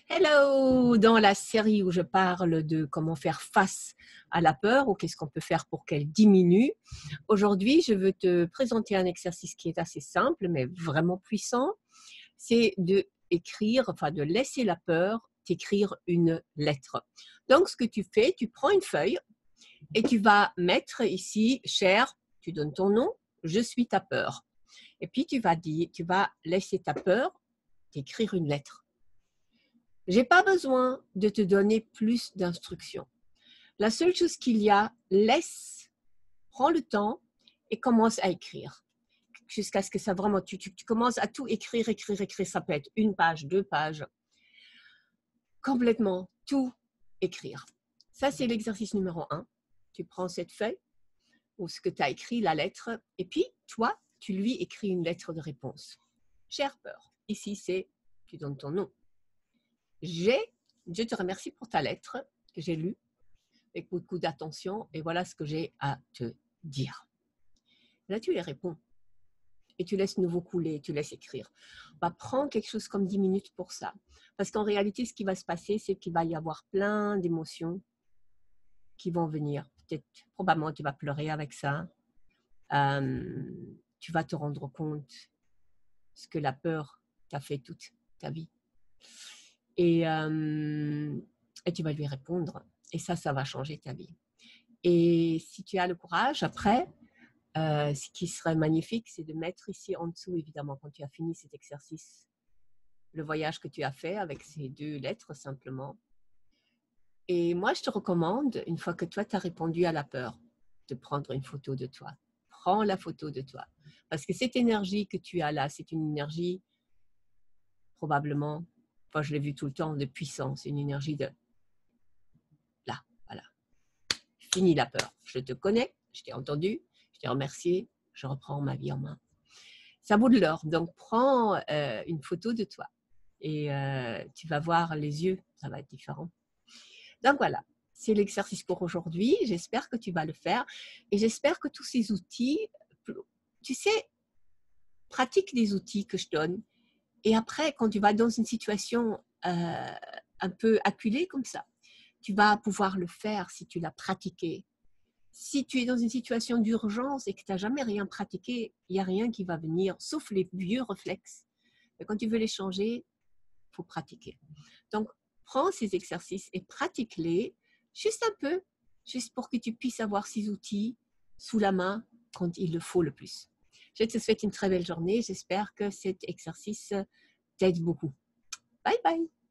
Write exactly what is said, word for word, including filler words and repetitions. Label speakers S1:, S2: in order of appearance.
S1: Hello! Dans la série où je parle de comment faire face à la peur ou qu'est-ce qu'on peut faire pour qu'elle diminue, aujourd'hui, je veux te présenter un exercice qui est assez simple, mais vraiment puissant. C'est de écrire, enfin de laisser la peur t'écrire une lettre. Donc, ce que tu fais, tu prends une feuille et tu vas mettre ici, cher, tu donnes ton nom, je suis ta peur. Et puis, tu vas dire, tu vas laisser ta peur t'écrire une lettre. J'ai pas besoin de te donner plus d'instructions. La seule chose qu'il y a, laisse, prends le temps et commence à écrire. Jusqu'à ce que ça vraiment, tu, tu, tu commences à tout écrire, écrire, écrire. Ça peut être une page, deux pages. Complètement, tout écrire. Ça, c'est l'exercice numéro un. Tu prends cette feuille ou ce que tu as écrit, la lettre, et puis toi, tu lui écris une lettre de réponse. Chère peur, ici c'est, tu donnes ton nom. J'ai, je te remercie pour ta lettre que j'ai lue avec beaucoup d'attention et voilà ce que j'ai à te dire. Là, tu les réponds et tu laisses nouveau couler, tu laisses écrire. Bah, prends quelque chose comme dix minutes pour ça. Parce qu'en réalité, ce qui va se passer, c'est qu'il va y avoir plein d'émotions qui vont venir. Peut-être, probablement, tu vas pleurer avec ça. Euh, tu vas te rendre compte ce que la peur t'a fait toute ta vie. Et, euh, et tu vas lui répondre. Et ça, ça va changer ta vie. Et si tu as le courage, après, euh, ce qui serait magnifique, c'est de mettre ici en dessous, évidemment, quand tu as fini cet exercice, le voyage que tu as fait avec ces deux lettres simplement. Et moi, je te recommande, une fois que toi, tu as répondu à la peur, de prendre une photo de toi. Prends la photo de toi. Parce que cette énergie que tu as là, c'est une énergie probablement, enfin, je l'ai vu tout le temps, de puissance, une énergie de là, voilà. Fini la peur. Je te connais, je t'ai entendu, je t'ai remercié, je reprends ma vie en main. Ça vaut de l'or. Donc, prends euh, une photo de toi et euh, tu vas voir les yeux, ça va être différent. Donc, voilà, c'est l'exercice pour aujourd'hui. J'espère que tu vas le faire et j'espère que tous ces outils, tu sais, pratique des outils que je donne et après, quand tu vas dans une situation euh, un peu acculée comme ça, tu vas pouvoir le faire si tu l'as pratiqué. Si tu es dans une situation d'urgence et que tu n'as jamais rien pratiqué, il n'y a rien qui va venir, sauf les vieux réflexes. Mais quand tu veux les changer, il faut pratiquer. Donc, prends ces exercices et pratique-les juste un peu, juste pour que tu puisses avoir ces outils sous la main quand il le faut le plus. Je te souhaite une très belle journée. J'espère que cet exercice t'aide beaucoup. Bye bye!